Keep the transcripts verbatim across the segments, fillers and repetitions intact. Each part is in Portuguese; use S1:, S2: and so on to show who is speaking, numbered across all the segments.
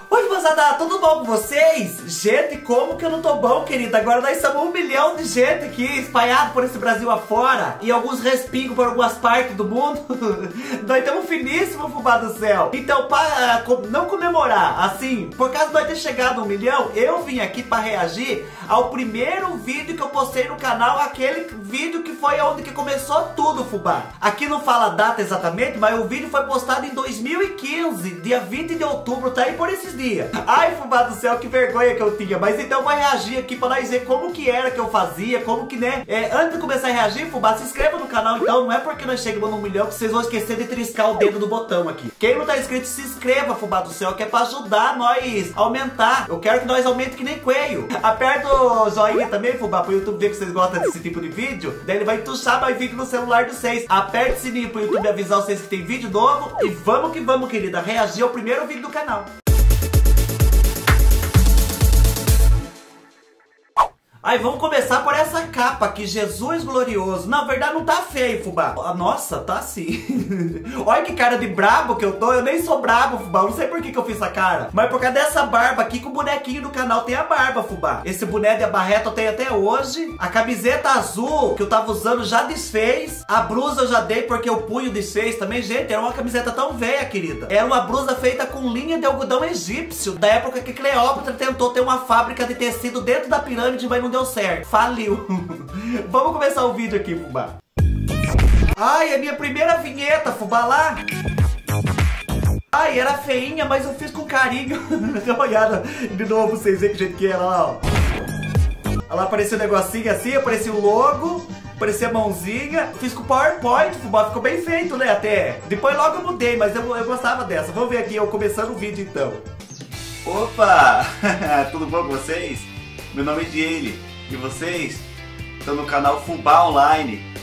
S1: Oi, moçada, tudo bom com vocês? Gente, como que eu não tô bom, querida? Agora nós somos um milhão de gente aqui, espalhado por esse Brasil afora, e alguns respingos por algumas partes do mundo. Nós estamos finíssimos, fubá do céu. Então, para não comemorar, assim, por causa de nós ter chegado a um milhão, eu vim aqui para reagir ao primeiro vídeo que eu postei no canal, aquele vídeo que foi onde que começou tudo, fubá. Aqui não fala a data exatamente, mas o vídeo foi postado em dois mil e quinze, dia vinte de outubro, tá aí por esses dias. Ai, fubá do céu, que vergonha que eu tinha. Mas então eu vou reagir aqui pra nós ver como que era que eu fazia, como que, né? É, antes de começar a reagir, fubá, se inscreva no canal então. Não é porque nós chegamos no milhão que vocês vão esquecer de triscar o dedo do botão aqui. Quem não tá inscrito, se inscreva, fubá do céu, que é pra ajudar nós a aumentar. Eu quero que nós aumente que nem coelho. Aperta o joinha também, fubá, pro YouTube ver que vocês gostam desse tipo de vídeo. Daí ele vai tuchar mais vídeo no celular de vocês. Aperta o sininho pro YouTube avisar vocês que tem vídeo novo. E vamos que vamos, querida, reagir ao primeiro vídeo do canal. Aí vamos começar por essa capa aqui, Jesus glorioso. Na verdade não tá feio, fubá. Nossa, tá sim. Olha que cara de brabo que eu tô. Eu nem sou brabo, fubá. Eu não sei por que que eu fiz essa cara. Mas por causa dessa barba aqui, que o bonequinho do canal tem a barba, fubá. Esse boné de abarreta eu tenho até hoje. A camiseta azul que eu tava usando já desfez. A blusa eu já dei porque o punho desfez também. Gente, era uma camiseta tão velha, querida. Era uma blusa feita com linha de algodão egípcio, da época que Cleópatra tentou ter uma fábrica de tecido dentro da pirâmide, mas não deu certo, faliu. Vamos começar o vídeo aqui, fubá. Ai, é minha primeira vinheta, fubá, lá. Ai, era feinha, mas eu fiz com carinho. Dá uma olhada de novo pra vocês verem que jeito que era lá, ó. Olha lá, apareceu um negocinho assim, apareceu o logo, apareceu a mãozinha. Fiz com PowerPoint, fubá, ficou bem feito, né, até. Depois logo eu mudei, mas eu, eu gostava dessa. Vamos ver aqui, eu começando o vídeo então.
S2: Opa! Tudo bom com vocês? Meu nome é Diele. E vocês estão no canal Fubá Online.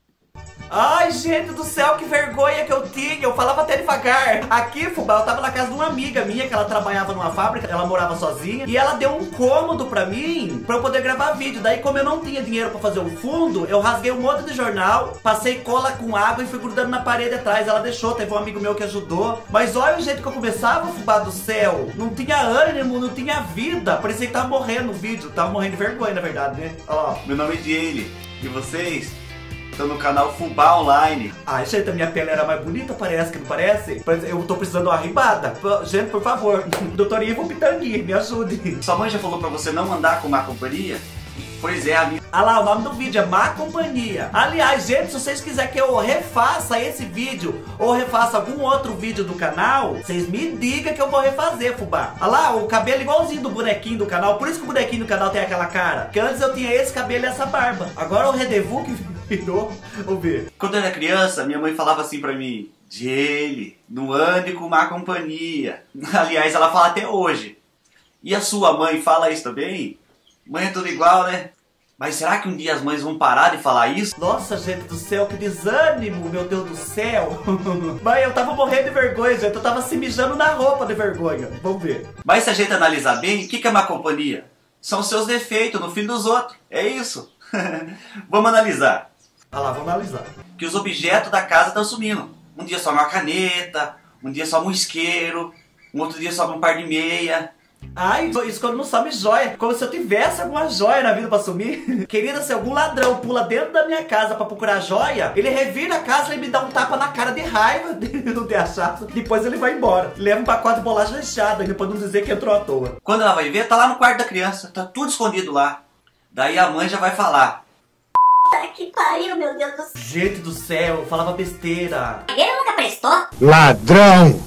S1: Ai, gente do céu, que vergonha que eu tinha. Eu falava até devagar. Aqui, fubá, eu tava na casa de uma amiga minha, que ela trabalhava numa fábrica, ela morava sozinha, e ela deu um cômodo pra mim, pra eu poder gravar vídeo. Daí, como eu não tinha dinheiro pra fazer um fundo, eu rasguei um monte de jornal, passei cola com água e fui grudando na parede atrás. Ela deixou, teve um amigo meu que ajudou. Mas olha o jeito que eu começava, fubá do céu. Não tinha ânimo, não tinha vida. Parecia que tava morrendo no vídeo. Tava morrendo de vergonha, na verdade, né? Olha lá.
S2: Meu nome é Diele. E vocês estão no canal Fubá Online.
S1: Ai, gente, a minha pele era mais bonita, parece que não parece? Eu tô precisando de uma ribada. Gente, por favor, doutor Ivo Pitangui, me ajude.
S2: Sua mãe já falou pra você não andar com má companhia? Pois é, amigo.
S1: Ah lá, o nome do vídeo é Má Companhia. Aliás, gente, se vocês quiserem que eu refaça esse vídeo ou refaça algum outro vídeo do canal, vocês me digam que eu vou refazer, fubá. Ah lá, o cabelo igualzinho do bonequinho do canal. Por isso que o bonequinho do canal tem aquela cara. Porque antes eu tinha esse cabelo e essa barba. Agora o Redevu que virou. Vamos ver.
S2: Quando eu era criança, minha mãe falava assim pra mim: Diele, não ande com má companhia. Aliás, ela fala até hoje. E a sua mãe fala isso também? Mãe é tudo igual, né? Mas será que um dia as mães vão parar de falar isso?
S1: Nossa, gente do céu, que desânimo, meu Deus do céu. Mãe, eu tava morrendo de vergonha, gente. Eu tava se mijando na roupa de vergonha. Vamos ver.
S2: Mas se a gente analisar bem, o que que é má companhia? São seus defeitos no filho dos outros. É isso. Vamos analisar.
S1: Ah lá, vamos analisar.
S2: Que os objetos da casa estão sumindo. Um dia só uma caneta, um dia só um isqueiro, um outro dia só um par de meia.
S1: Ai, isso quando não some joia. Como se eu tivesse alguma joia na vida pra sumir. Querida, se algum ladrão pula dentro da minha casa pra procurar joia, ele revira a casa e me dá um tapa na cara de raiva de não ter achado. Depois ele vai embora. Leva um pacote de bolacha recheada, depois não dizer que entrou à toa.
S2: Quando ela vai ver, tá lá no quarto da criança. Tá tudo escondido lá. Daí a mãe já vai falar:
S3: Puta que pariu, meu Deus do céu.
S1: Gente do céu, eu falava besteira.
S3: Ele nunca prestou?
S4: Ladrão!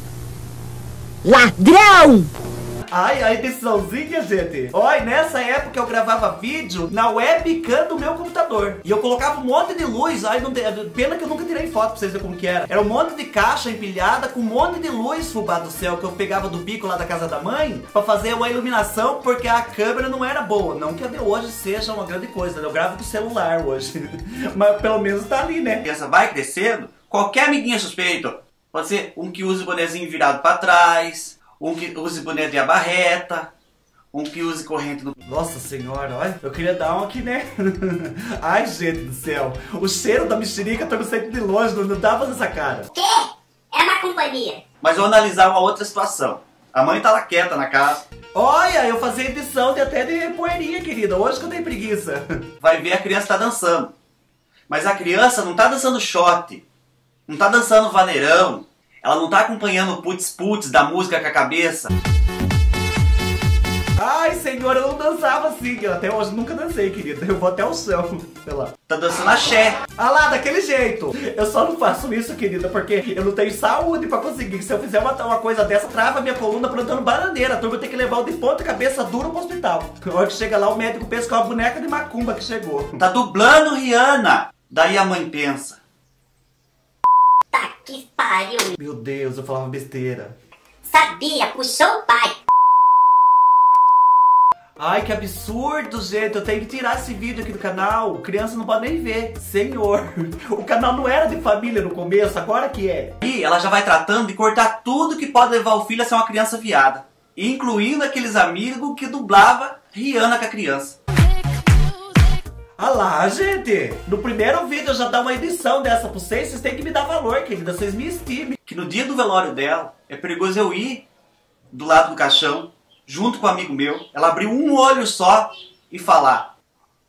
S4: Ladrão!
S1: Ai, a ediçãozinha, gente. Olha, nessa época eu gravava vídeo na webcam do meu computador. E eu colocava um monte de luz. Ai, não tem... Pena que eu nunca tirei foto pra vocês verem como que era. Era um monte de caixa empilhada com um monte de luz, fubá do céu, que eu pegava do bico lá da casa da mãe pra fazer uma iluminação, porque a câmera não era boa. Não que a de hoje seja uma grande coisa, né? Eu gravo com o celular hoje. Mas pelo menos tá ali, né?
S2: A criança vai crescendo, qualquer amiguinho suspeito. Pode ser um que use o bonezinho virado pra trás, um que use boné de abarreta, um que use corrente no...
S1: Nossa senhora, olha, eu queria dar um aqui, né? Ai, gente do céu, o cheiro da mexerica tô sempre de longe, não dá pra fazer essa cara.
S3: Que? É má companhia.
S2: Mas vou analisar uma outra situação. A mãe tá lá quieta na casa.
S1: Olha, eu fazia edição de até de poeirinha, querida. Hoje que eu tenho preguiça.
S2: Vai ver, a criança tá dançando. Mas a criança não tá dançando shot. Não tá dançando vaneirão. Ela não tá acompanhando o putz-putz da música com a cabeça.
S1: Ai, senhor, eu não dançava assim. Eu até hoje nunca dancei, querida. Eu vou até o chão, sei lá.
S2: Tá dançando axé.
S1: Ah lá, daquele jeito. Eu só não faço isso, querida, porque eu não tenho saúde pra conseguir. Se eu fizer uma, uma coisa dessa, trava minha coluna plantando bananeira. A turma tem que levar o de ponta cabeça dura pro hospital. Na hora que chega lá, o médico pensa que é uma boneca de macumba que chegou.
S2: Tá dublando Rihanna. Daí a mãe pensa.
S3: Tá que pariu.
S1: Meu Deus, eu falava besteira.
S3: Sabia, puxou o pai.
S1: Ai, que absurdo, gente. Eu tenho que tirar esse vídeo aqui do canal. Criança não pode nem ver. Senhor, o canal não era de família no começo, agora que é.
S2: E ela já vai tratando de cortar tudo que pode levar o filho a ser uma criança viada. Incluindo aqueles amigos que dublava Rihanna com a criança.
S1: Ah lá, gente. No primeiro vídeo eu já dá uma edição dessa pra vocês. Vocês têm que me dar valor, querida. Vocês me estimem.
S2: Que no dia do velório dela, é perigoso eu ir do lado do caixão, junto com um amigo meu, ela abrir um olho só e falar.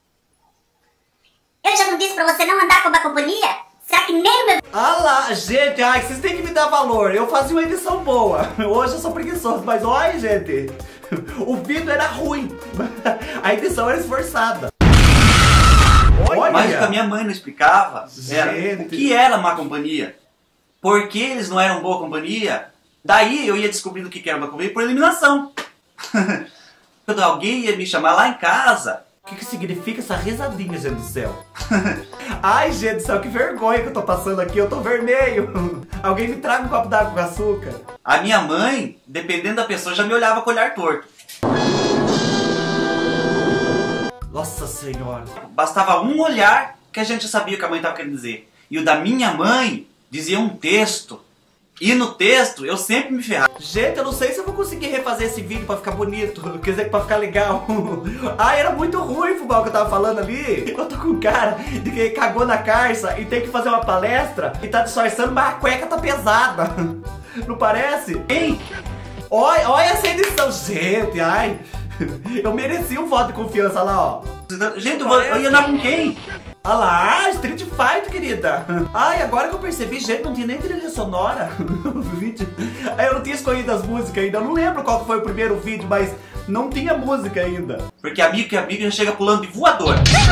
S3: Eu já não disse pra você não andar com a companhia? Será que nem o meu...
S1: Ah lá, gente, ai, vocês têm que me dar valor. Eu fazia uma edição boa. Hoje eu sou preguiçoso, mas olha, gente, o vídeo era ruim. A edição era esforçada. Olha.
S2: Mas o que a minha mãe não explicava era
S1: Gente.
S2: o que era má companhia. Por que eles não eram boa companhia? Daí eu ia descobrindo o que era má companhia por eliminação. Quando alguém ia me chamar lá em casa.
S1: O que, que significa essa risadinha, gente do céu? Ai, gente do céu, que vergonha que eu tô passando aqui. Eu tô vermelho. Alguém me traga um copo d'água com açúcar.
S2: A minha mãe, dependendo da pessoa, já me olhava com o olhar torto.
S1: Nossa Senhora.
S2: Bastava um olhar que a gente sabia o que a mãe estava querendo dizer. E o da minha mãe dizia um texto. E no texto eu sempre me ferrava.
S1: Gente, eu não sei se eu vou conseguir refazer esse vídeo pra ficar bonito. Quer dizer, pra ficar legal. Ai, era muito ruim, Fubá, o que eu tava falando ali. Eu tô com cara de que cagou na carça e tem que fazer uma palestra e tá disfarçando, mas a cueca tá pesada. Não parece?
S2: Hein?
S1: Olha, olha essa edição. Gente, ai. Eu mereci um voto de confiança lá, ó.
S2: Gente, eu, vou, eu ia andar com quem?
S1: Ah lá, Street Fighter, querida. Ai, agora que eu percebi, gente, não tinha nem trilha sonora no vídeo. Eu não tinha escolhido as músicas ainda. Eu não lembro qual que foi o primeiro vídeo, mas não tinha música ainda.
S2: Porque amigo que amigo já chega pulando de voador.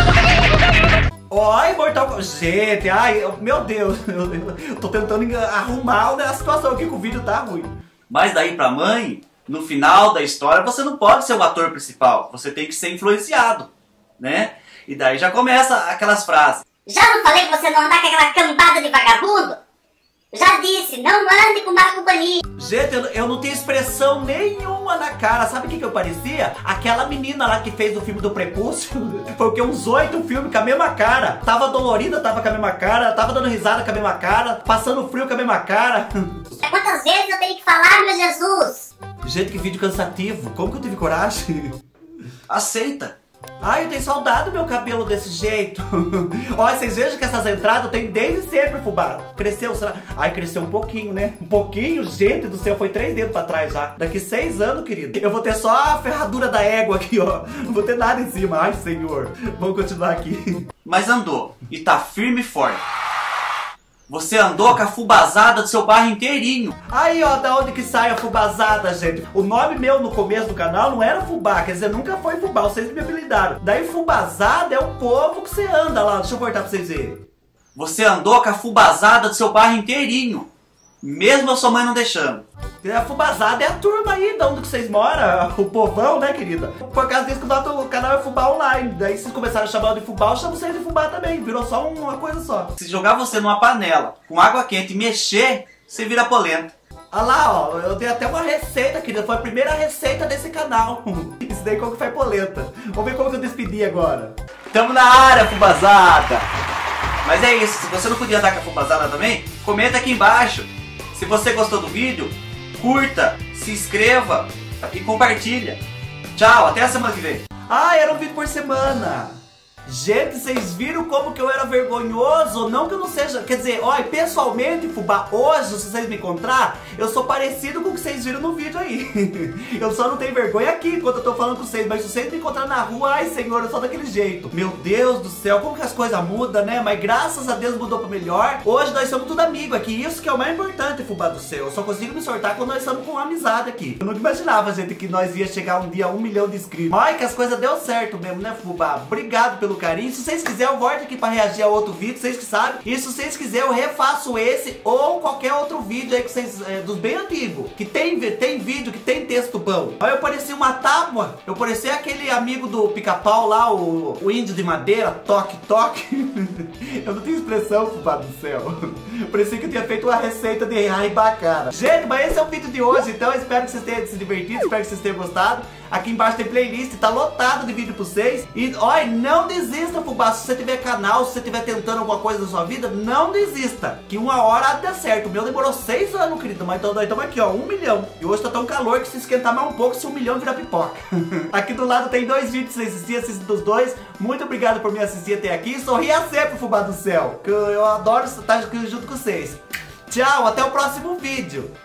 S1: Ai, Mortal Kombat. Gente, ai, eu- meu Deus. Eu, eu tô tentando arrumar a situação aqui que o vídeo tá ruim.
S2: Mas daí pra mãe, no final da história, você não pode ser o ator principal. Você tem que ser influenciado, né? E daí já começa aquelas frases.
S3: Já não falei pra você não andar com aquela cambada de vagabundo? Já disse, não ande com má companhia.
S1: Gente, eu, eu não tenho expressão nenhuma na cara. Sabe o que, que eu parecia? Aquela menina lá que fez o filme do Prepúcio. Foi o que? Uns oito filmes com a mesma cara. Tava dolorida, tava com a mesma cara. Tava dando risada com a mesma cara. Passando frio com a mesma cara.
S3: Quantas vezes eu tenho que falar, meu Jesus?
S1: Gente, que vídeo cansativo. Como que eu tive coragem?
S2: Aceita.
S1: Ai, eu tenho saudade do meu cabelo desse jeito. Olha, vocês vejam que essas entradas eu tenho desde sempre, Fubá. Cresceu, será? Ai, cresceu um pouquinho, né? Um pouquinho, gente do céu, foi três dedos pra trás já. Daqui seis anos, querido, eu vou ter só a ferradura da égua aqui, ó. Não vou ter nada em cima. Ai, senhor. Vamos continuar aqui.
S2: Mas andou. E tá firme e forte. Você andou com a fubazada do seu bairro inteirinho.
S1: Aí, ó, da onde que sai a fubazada, gente? O nome meu no começo do canal não era Fubá, quer dizer, nunca foi Fubá, vocês me apelidaram. Daí fubazada é o povo que você anda lá, deixa eu cortar pra vocês verem.
S2: Você andou com a fubazada do seu bairro inteirinho. Mesmo a sua mãe não deixando.
S1: A fubazada é a turma aí, de onde que vocês moram, o povão, né, querida? Por causa disso que o nosso canal é Fubá Online. Daí vocês começaram a chamar de Fubá, eu chamo vocês de Fubá também. Virou só uma coisa só.
S2: Se jogar você numa panela com água quente e mexer, você vira polenta.
S1: Olha lá, ó, eu tenho até uma receita, querida. Foi a primeira receita desse canal. Isso daí como que faz polenta. Vamos ver como que eu despedi agora.
S2: Tamo na área, fubazada! Mas é isso, se você não podia andar com a fubazada também, comenta aqui embaixo. Se você gostou do vídeo, curta, se inscreva e compartilha. Tchau, até a semana que vem.
S1: Ah, era um vídeo por semana. Gente, vocês viram como que eu era vergonhoso? Não que eu não seja... Quer dizer, olha, pessoalmente, fubá, hoje, se vocês me encontrar, eu sou parecido com o que vocês viram no vídeo aí. Eu só não tenho vergonha aqui enquanto eu tô falando com vocês, mas se vocês me encontrar na rua, ai, senhor, eu sou daquele jeito. Meu Deus do céu, como que as coisas mudam, né? Mas graças a Deus mudou pra melhor. Hoje nós somos tudo amigos aqui, isso que é o mais importante, fubá do céu. Eu só consigo me sortar quando nós estamos com amizade aqui. Eu nunca imaginava, gente, que nós ia chegar um dia a um milhão de inscritos. Ai, que as coisas deu certo mesmo, né, fubá? Obrigado pelo carinho. Se vocês quiserem, eu volto aqui pra reagir a outro vídeo, vocês que sabem. E se vocês quiserem, eu refaço esse ou qualquer outro vídeo aí que vocês, é, dos bem antigos. Que tem, tem vídeo, que tem texto bom. Aí eu parecia uma tábua. Eu parecia aquele amigo do pica-pau lá, o, o índio de madeira, toque, toque. Eu não tenho expressão, fubá do céu. Parecia que eu tinha feito uma receita de raibar, cara. Gente, mas esse é o vídeo de hoje, então eu espero que vocês tenham se divertido, espero que vocês tenham gostado. Aqui embaixo tem playlist, tá lotado de vídeo pra vocês. E, olha, não desista, fubá. Se você tiver canal, se você estiver tentando alguma coisa na sua vida, não desista. Que uma hora dá certo. O meu demorou seis anos, querido. Mas nós estamos aqui, ó, um milhão. E hoje tá tão calor que se esquentar mais um pouco, se um milhão virar pipoca. Aqui do lado tem dois vídeos pra vocês assistirem, assistam dos dois. Muito obrigado por me assistir até aqui. Sorria sempre, fubá do céu. Que eu, eu adoro estar aqui junto com vocês. Tchau, até o próximo vídeo.